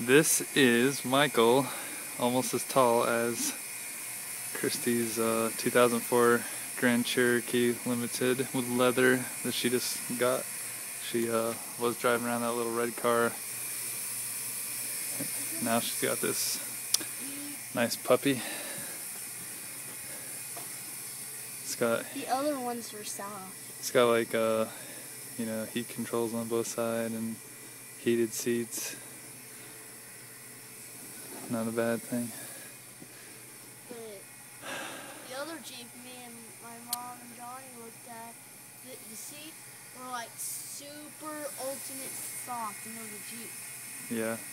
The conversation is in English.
This is Michael, almost as tall as Cristi's 2004 Grand Cherokee Limited with leather that she just got. She was driving around that little red car. Now she's got this nice puppy. It's got the other ones were soft. It's got like heat controls on both sides and heated seats. Not a bad thing. But the other Jeep, me and my mom and Johnny looked at, the seats were like super ultimate soft, you know, the Jeep. Yeah.